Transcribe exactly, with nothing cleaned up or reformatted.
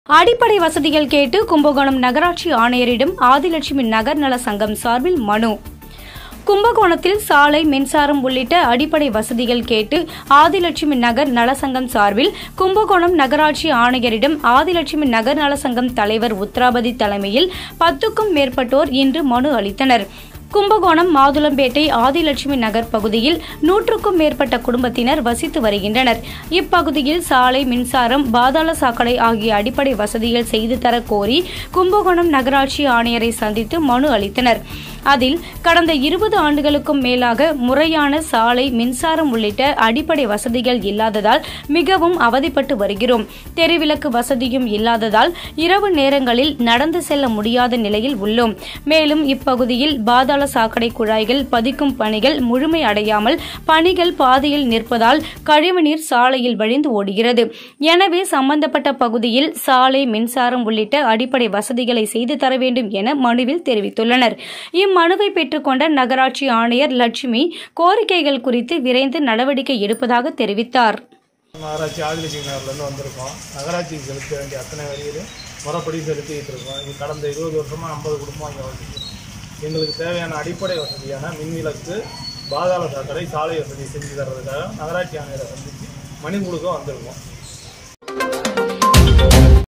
அடிப்படை வசதிகள் கேட்டு கும்பகோணம் நகராட்சி ஆணையரிடம் ஆதிலட்சுமி நகர் நல சங்கம் சார்பில் மனு. கும்பகோணத்தில் சாலை, மின்சாரம் உள்ளிட்ட அடிப்படை வசதிகள் கேட்டு ஆதிலட்சுமி நகர் நலசங்கம் சார்பில் கும்பகோணம் நகராட்சி ஆணையரிடம் ஆதிலட்சுமி நகர் நலசங்கம் தலைவர் உத்ராபதி தலைமையில் பத்துக்கும் மேற்பட்டோர் இன்று மனு அளித்தனர். கும்பகோணம் மாதுளம்பேட்டை ஆதிலட்சுமி நகர் பகுதியில் நூற்றுக்கும் மேற்பட்ட குடும்பத்தினர் வசித்து வருகின்றனர். இப்பகுதியில் சாலை, மின்சாரம், பாதாள சாக்கடை ஆகிய அடிப்படை வசதிகள் செய்து தர கோரி கும்பகோணம் நகராட்சி ஆணையரை சந்தித்து மனு அளித்தனர். அதில் கடந்த இருபது ஆண்டுகளுக்கும் மேலாக முறையான சாலை, மின்சாரம் உள்ளிட்ட அடிப்படை வசதிகள் இல்லாததால் மிகவும் அவதிப்பட்டு வருகிறோம். தெருவிளக்கு வசதியும் இல்லாததால் இரவு நேரங்களில் நடந்து செல்ல முடியாத நிலையில் உள்ளோம். மேலும் இப்பகுதியில் பாதாள சாக்கடை குழாய்கள் பதிக்கும் பணிகள் முழுமை அடையாமல் பணிகள் பாதையில் நிற்பதால் கழிவுநீர் சாலையில் வழிந்து ஓடுகிறது. எனவே சம்பந்தப்பட்ட பகுதியில் சாலை, மின்சாரம் உள்ளிட்ட அடிப்படை வசதிகளை செய்து தர வேண்டும் என மனுவில் தெரிவித்துள்ளனர். இம்மனுவை பெற்றுக்கொண்ட நகராட்சி ஆணையர் லட்சுமி கோரிக்கைகள் குறித்து விரைந்து நடவடிக்கை எடுப்பதாக தெரிவித்தார். நகராட்சி ஆதிலட்சுமி நகர்லேருந்து வந்திருக்கோம். நகராட்சிக்கு செலுத்த வேண்டிய அத்தனை வரிகளையும் முறைப்படி செலுத்திட்டு இருக்கோம். இது கடந்த இருபது வருஷமாக ஐம்பது குடும்பம் இங்கே வந்துருக்கு. எங்களுக்கு தேவையான அடிப்படை வசதியான மின்விளக்கு, பாதாள சாக்கடை, சாலை வசதி செஞ்சு தர்றதுக்காக நகராட்சி ஆணையரை சந்தித்து மனு கொடுக்க வந்திருக்கோம்.